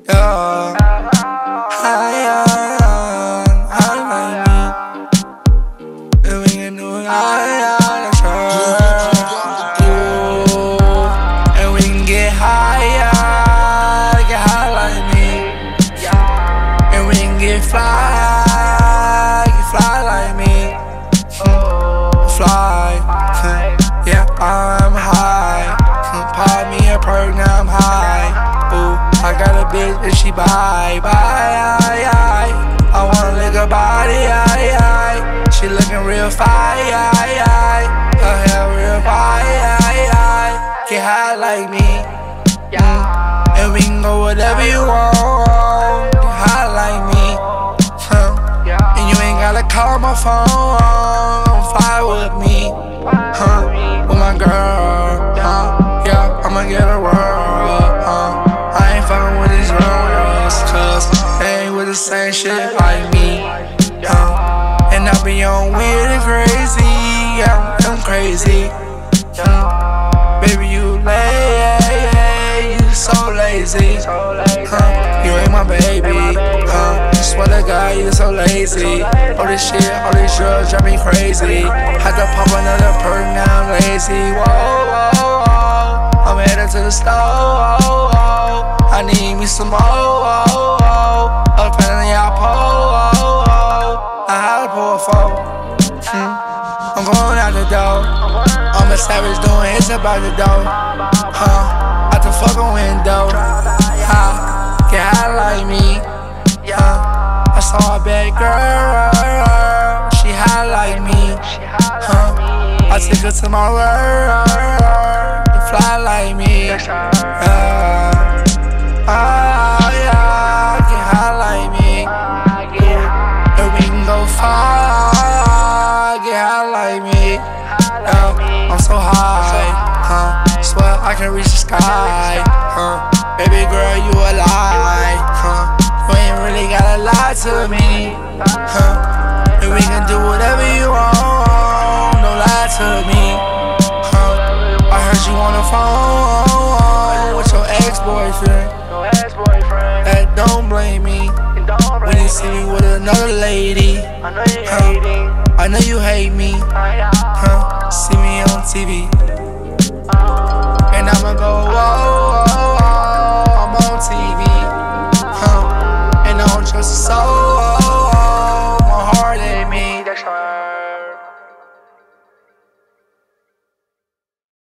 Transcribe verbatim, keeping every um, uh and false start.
Yeah, high on, high like me. And we can do it high on the track. And we can get higher, get high like me. And we can get fly, get fly like me. Fly, yeah, I'm high. Pop me a perk, now I'm high. Ooh, I got a bitch and she buy, buy, I, I. I wanna lick her body, I, I. She looking real fire, I, I. Her hair real fire, I, I. Get high like me, mm. And we can go whatever you want. Get high like me, huh? And you ain't gotta call my phone. Fly with me, huh? With my girl, huh? Yeah, I'ma get a world, huh? I ain't fucking with these girls, cause they ain't with the same shit like me, huh? And I be on weird and crazy, yeah, I'm crazy, huh? Baby, you lay, you so lazy, huh? You ain't my baby, huh? Swear to God, you so lazy. All this shit, all these drugs drive me crazy. Had to pop another perk, now I'm lazy. Whoa, whoa, whoa. I'm headed to the store. I need me some more. Up in the apple. I had to pull a phone. Hmm. I'm going out the door. I'm a savage doing hits about the door. Huh? Out the fucking window. Huh? Get high like me. Huh? I saw a bad girl, she high like me, huh? I took her to my world, you fly like me, yeah. Oh yeah, get high like me, and we can go far, get high like me, yeah. I'm so high, huh? Swear I can reach the sky, huh? Baby girl, you a lie, huh? You ain't really gotta lie to me, huh? And we can do whatever you want, don't lie to me, huh? I heard you on the phone with your ex-boyfriend. That don't blame me when you see me with another lady, huh? I know you hate me, huh? See me on T V.